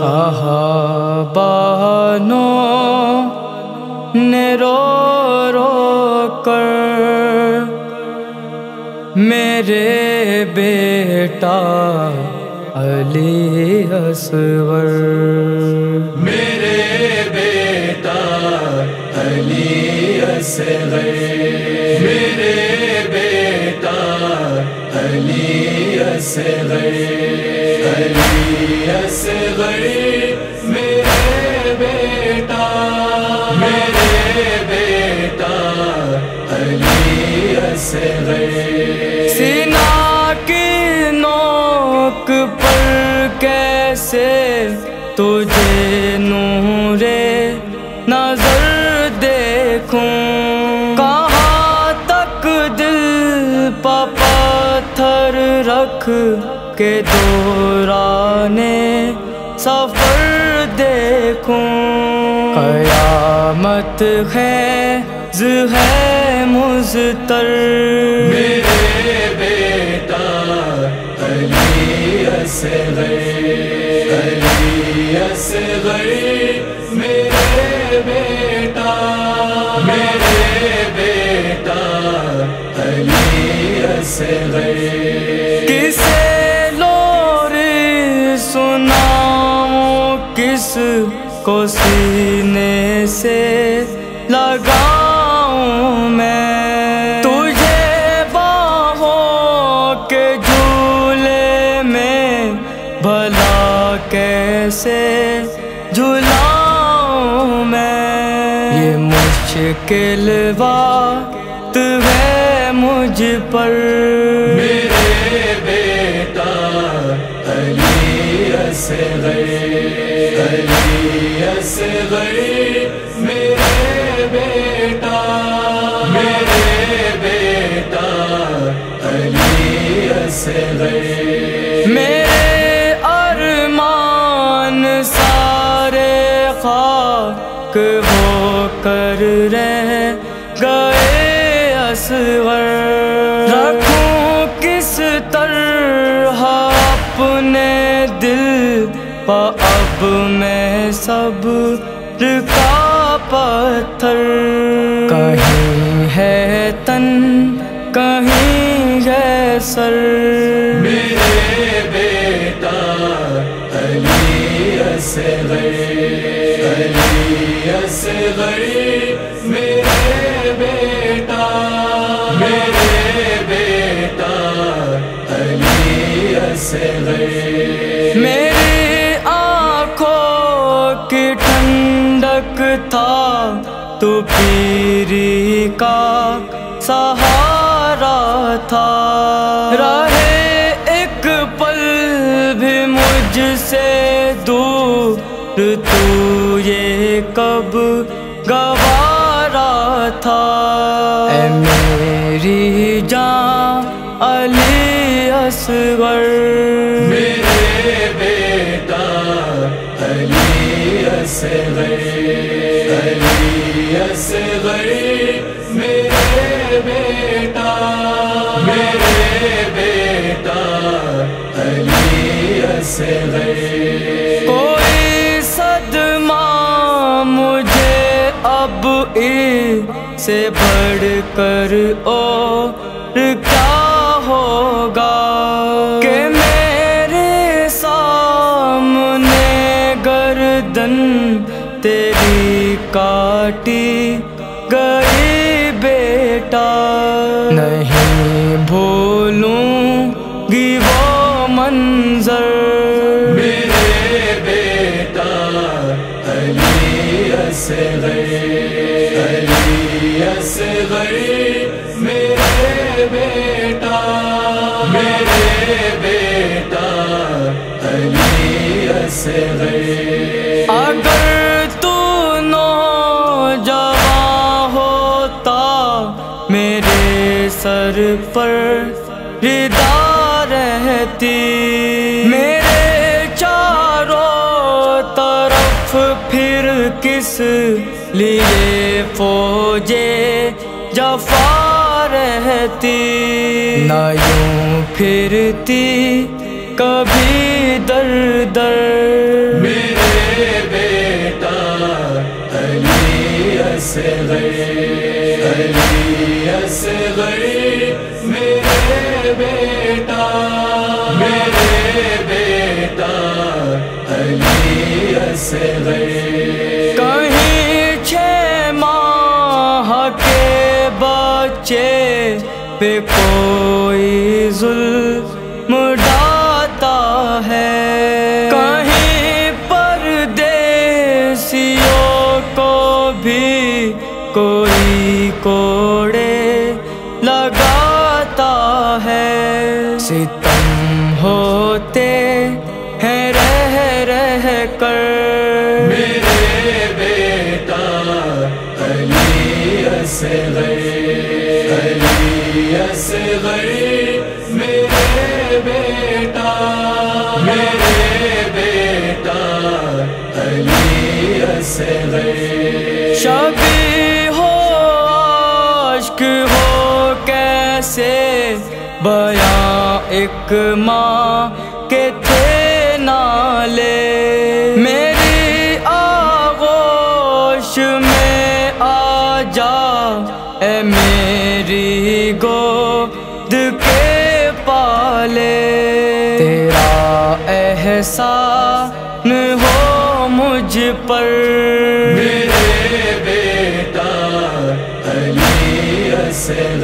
صحابانوں نے رو رو کر میرے بیٹا علی اصغر، میرے بیٹا علی اصغر، میرے بیٹا علی اصغر، علی اصغر میرے بیٹا، میرے بیٹا علی اصغر۔ سینہ کی نوک پر کیسے تجھے نور نظر دیکھوں، کہاں تک دل پہ پتھر رکھ کے دوران سفر دیکھوں، قیامت خیز ہے مضطر، میرے بیٹا علی اصغر، علی اصغر میرے بیٹا، میرے بیٹا علی اصغر۔ کسے لوری سناؤں، کس کو سینے سے لگاؤں میں، تجھے باہوں کے جھولے میں بھلا کیسے جھلاؤں میں، یہ مشکل وقت ہے مجھ پر، میرے بیٹا علی اصغر، علی اصغر میرے بیٹا، میرے بیٹا علی اصغر۔ میرے ارمان سارے خاک ہو کر رہ گئے اصغر، رکھوں کس طرح اپنے دل پہ اب میں صبر کا پتھر، کہیں ہے تن کہیں ہے سر، میرے بیٹا علی اصغر، علی اصغر میرے بیٹا، میرے بیٹا علی اصغر۔ میری آنکھوں کی ٹھنڈک تھا تو پیری کا سہارا تھا، رہے ایک پل بھی مجھ سے دور تو یہ کب گوارا تھا، اے میری جان علی اصغر، میرے بیٹا علی اصغر، علی اصغر میرے بیٹا، میرے بیٹا علی اصغر۔ کوئی صدمہ مجھے اب اس سے بڑھ کر اور کیا ہوگا، کہ میرے سامنے گردن تیری کاٹی گئی بیٹا، نہیں بھولوں گی وہ منظر، میرے بیٹا علی اصغر، علی اصغر میرے بیٹا، میرے بیٹا علی اصغر۔ اگر تو نوجوان ہوتا میرے سر پر ردا رہتی، میرے چاروں طرف پھر کس لیے فوجے جفا رہتی، نہ یوں پھرتی کبھی در در، میرے اصغر علی اصغر میرے بیٹا علی اصغر کہیں 6 ماہ کے بچے پہ کوئی ظلم ڈالتا ہے، کہیں پردیسیوں کو بھی کوئی کوڑے لگاتا ہے، ستم ہوتے ہیں رہ کر میرے بیٹا علی اصغر علی اصغر میرے بیٹا علی اصغر شبیہ ہو عشق ہو کیسے بیاں ایک ماں کے تھے نالے، میری آغوش میں آ جا اے میری گود کے پالے، تیرا احسان ہو مجھ پر میرے بیٹا علی اصغر